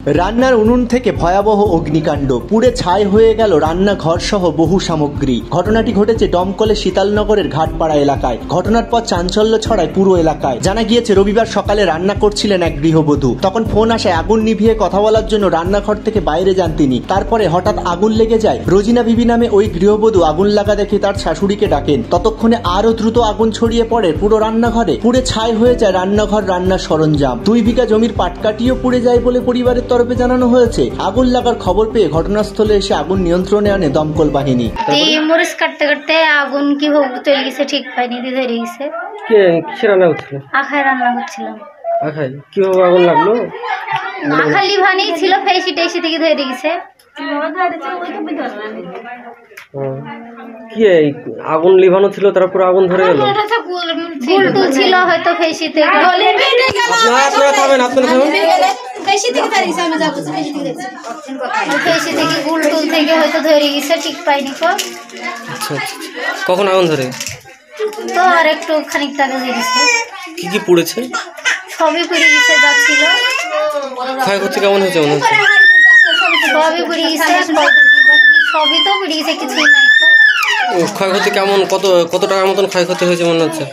রান্নার উনুন থেকে ভয়াবহ অগ্নিকাণ্ড, পুড়ে ছাই হয়ে গেল রান্নাঘর সহ বহু সামগ্রী। ঘটনাটি ঘটেছে দমকলে শীতলনগরের ঘাটপাড়া এলাকায়। ঘটনার পর চাঞ্চল্য ছড়ায় পুরো এলাকায়। জানা গিয়েছে রবিবার সকালে রান্না করছিলেন এক গৃহবধূ। তখন ফোন আসায় আগুন নিভিয়ে কথা বলার জন্য রান্নাঘর থেকে বাইরে যান তিনি। তারপরে হঠাৎ আগুন লেগে যায়। রোজিনা বিবি নামে ওই গৃহবধূ আগুন লাগা দেখে তার শাশুড়িকে ডাকেন। ততক্ষণে আরো দ্রুত আগুন ছড়িয়ে পড়ে পুরো রান্নাঘরে। পুড়ে ছাই হয়ে যায় রান্নাঘর, রান্নার সরঞ্জাম। 2 বিঘা জমির পাটকাঠিও পুড়ে যায় বলে পরিবারের তরফে জানানো হয়েছে। আগুন লাগার খবর পেয়ে ঘটনাস্থলে এসে আগুন নিয়ন্ত্রণে আনে দমকল বাহিনী। মরিচ কাটতে কাটতে আগুন কি হোক চলে গেছে, ঠিক পাইনি, ধরে গেছে। কিসে রান্না করছিল? আখায় রান্না করছিলাম। আখায় কিভাবে আগুন লাগলো? আখালি ভানি ছিল, ফেসি টেসি থেকে ধরে গেছে। কি আগুন লিভানো ছিল, তারপর আগুন ধরে গেল? গুলটু ছিল হয়তো ফেসিতে। আপনারা খাবেন, আপনারা খাবেন। ফেসি থেকে গুলটুল থেকে হয়তো ধরে গেছে, ঠিক পাইনি। আচ্ছা, কখন আগুন ধরে? তো আর একটু খানিকটা আগে ধরে গেছে। কি কি পুড়েছে? সবই পুড়ে গেছে, যা ছিল। ক্ষয়ক্ষতি কেমন হয়েছে মনে হচ্ছে? সবই পুড়ে গেছে, সবই তো পুড়ে গেছে, কিছুই নাই। ক্ষয়ক্ষতি কেমন, কত টাকার মতন ক্ষয়ক্ষতি হয়েছে মনে হচ্ছে?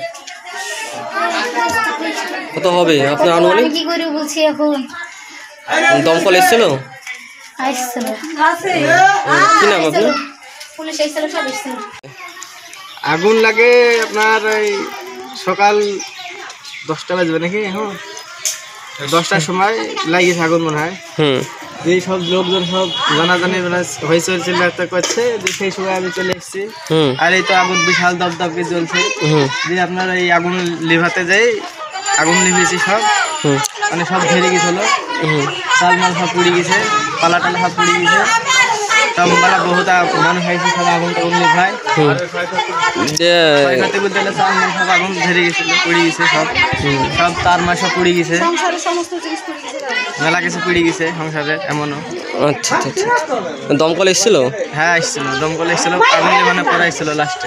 কত হবে আপনার আনুমানিক? কি করে বলছি এখন? দমকল এসেছিল? আসছিল। কি নাম আপনার? পুলিশ এসেছিল, সব এসেছিল। আগুন লাগে আপনার সকাল 10টা বাজবে নাকি, এখন 10টার সময় লাগিয়েছে আগুন মনে হয়। যে সব লোকজন সব জানাজানি হয়েছে চিল্লাতে করছে, সেই সময় আমি চলে এসেছি। আর এই তো আগুন বিশাল দপদপে জ্বলছে। যে আপনার এই আগুন লিভাতে যাই, আগুন লিভেছি সব, মানে সব ধরে গেছিল। চাল মাল সব পুড়ে গেছে, পালা টালা সব পুড়ে গেছে। সববেলা বহুত মানুষ হয়েছে, সব আগুন টাগুন লিভায়। ক্ষয়ক্ষতি বলতে গেলে চাল মাল সব আগুন ধরে গেছিল, পুড়ে গেছে সব। সব তার মাস সব পুড়ে গেছে, মেলা কিছু পুড়ে গেছে সংসারে এমনও। আচ্ছা আচ্ছা, দমকল এসেছিল? হ্যাঁ এসেছিল, দমকল এসেছিল, আগুন লিভানো পরে এসেছিল লাস্টে।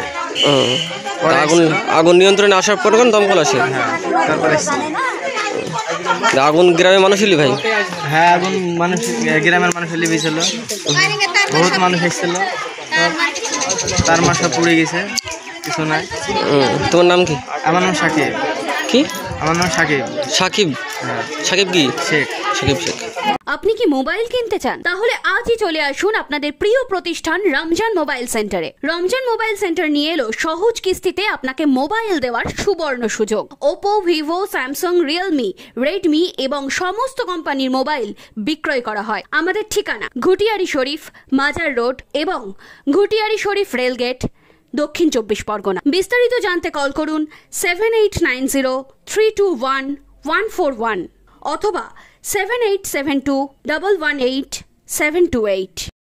আগুন নিয়ন্ত্রণে আসার পর দমকল আসে? হ্যাঁ, তারপরে এসেছিল। আগুন গ্রামের মানুষই ভাই? হ্যাঁ, আগুন মানুষ, গ্রামের মানুষ লিভেছিল, বহুত মানুষ এসেছিল। তার মাস সব পুড়ে গেছে, কিছু নাই। তোমার নাম কি? আমার নাম সাকিব। কি? আমার নাম সাকিব। সাকিব? সাকিব কি? শেখ। সাকিব শেখ। আপনি কি মোবাইল কিনতে চান? তাহলে আজই চলে আসুন আপনাদের প্রিয় প্রতিষ্ঠান রমজান মোবাইল সেন্টারে। রমজান মোবাইল সেন্টার নিয়ে এলো সহজ কিস্তিতে আপনাকে মোবাইল দেওয়ার সুবর্ণ সুযোগ। Oppo, Vivo, Samsung, Realme, Redmi এবং সমস্ত কোম্পানির মোবাইল বিক্রয় করা হয়। আমাদের ঠিকানা ঘুটিয়ারি শরীফ, মাজার রোড এবং ঘুটিয়ারি শরীফ রেলগেট, দক্ষিণ 24 পরগনা। বিস্তারিত জানতে কল করুন 7890321141 অথবা 7872118728।